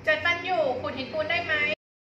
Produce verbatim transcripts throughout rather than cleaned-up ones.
จัดฟันอยู่ขูดหินปูนได้ไหม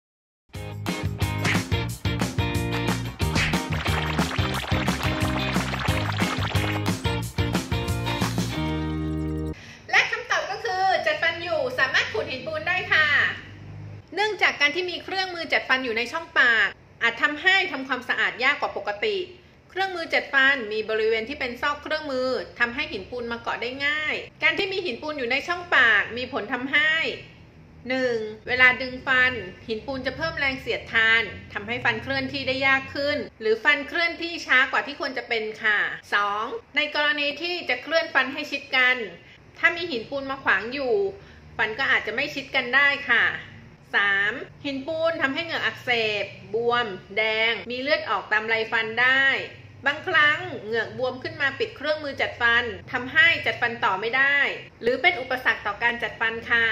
และคำตอบก็คือจัดฟันอยู่สามารถขูดหินปูนได้ค่ะเนื่องจากการที่มีเครื่องมือจัดฟันอยู่ในช่องปากอาจทำให้ทำความสะอาดยากกว่าปกติเครื่องมือจัดฟันมีบริเวณที่เป็นซอกเครื่องมือทำให้หินปูนมาเกาะได้ง่ายการที่มีหินปูนอยู่ในช่องปากมีผลทำให้ หนึ่ง. เวลาดึงฟันหินปูนจะเพิ่มแรงเสียดทานทำให้ฟันเคลื่อนที่ได้ยากขึ้นหรือฟันเคลื่อนที่ช้ากว่าที่ควรจะเป็นค่ะ สอง. ในกรณีที่จะเคลื่อนฟันให้ชิดกันถ้ามีหินปูนมาขวางอยู่ฟันก็อาจจะไม่ชิดกันได้ค่ะสาม. หินปูนทำให้เหงือกอักเสบบวมแดงมีเลือดออกตามไรฟันได้บางครั้งเหงือกบวมขึ้นมาปิดเครื่องมือจัดฟันทำให้จัดฟันต่อไม่ได้หรือเป็นอุปสรรคต่อการจัดฟันค่ะ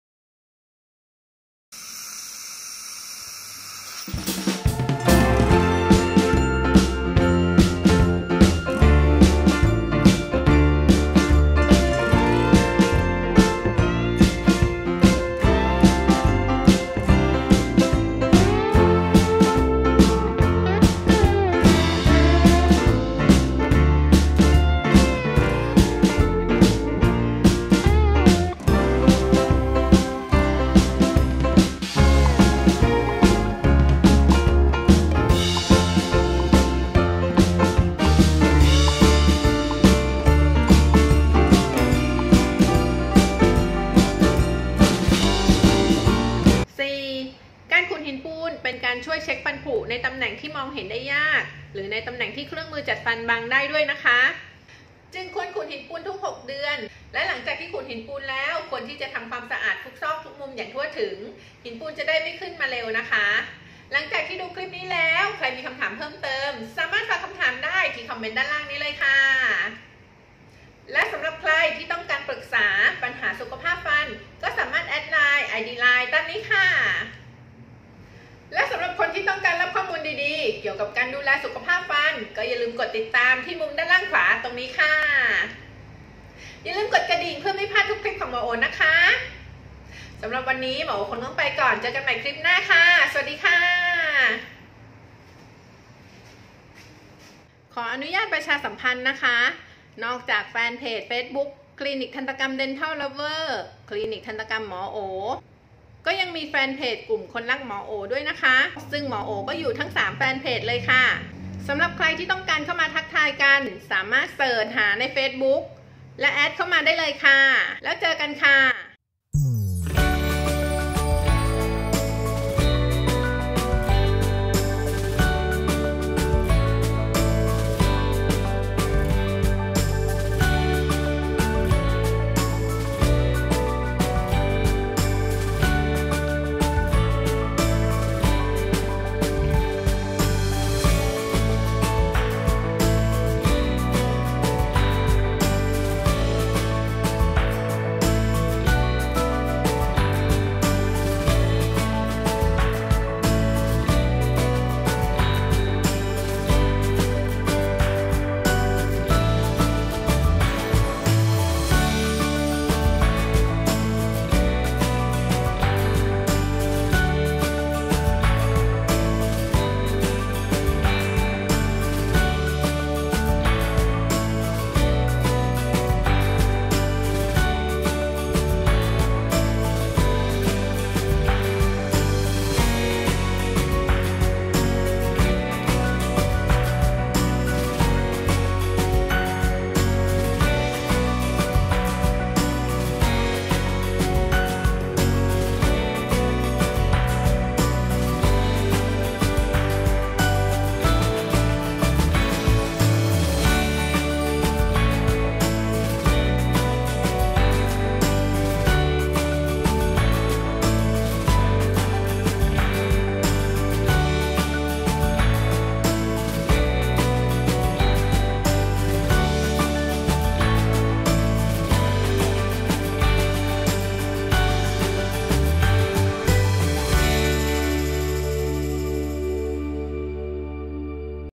เป็นการช่วยเช็คฟันผุในตำแหน่งที่มองเห็นได้ยากหรือในตำแหน่งที่เครื่องมือจัดฟันบังได้ด้วยนะคะจึงควรขูดหินปูนทุกหกเดือนและหลังจากที่ขูดหินปูนแล้วควรที่จะทำความสะอาดทุกซอกทุกมุมอย่างทั่วถึงหินปูนจะได้ไม่ขึ้นมาเร็วนะคะหลังจากที่ดูคลิปนี้แล้วใครมีคำถามเพิ่มเติมสามารถฝากคำถามได้ที่คอมเมนต์ด้านล่างนี้เลยค่ะและสำหรับใครที่ต้องการปรึกษาปัญหาสุขภาพฟันก็สามารถแอดไลน์ ไอ ดี ไลน์ ตามนี้ค่ะและสำหรับคนที่ต้องการรับข้อมูลดีๆเกี่ยวกับการดูแลสุขภาพฟันก็อย่าลืมกดติดตามที่มุมด้านล่างขวาตรงนี้ค่ะอย่าลืมกดกระดิ่งเพื่อไม่พลาดทุกคลิปของหมอโอนะคะสำหรับวันนี้หมอโอคงต้องไปก่อนเจอกันใหม่คลิปหน้าค่ะสวัสดีค่ะขออนุญาตประชาสัมพันธ์นะคะนอกจากแฟนเพจ Facebook คลินิกทันตกรรม Dental Lover คลินิกทันตกรรมหมอโอก็ยังมีแฟนเพจกลุ่มคนรักหมอโอด้วยนะคะซึ่งหมอโอก็อยู่ทั้งสามแฟนเพจเลยค่ะสำหรับใครที่ต้องการเข้ามาทักทายกันสามารถเสิร์ชหาใน Facebook และแอดเข้ามาได้เลยค่ะแล้วเจอกันค่ะ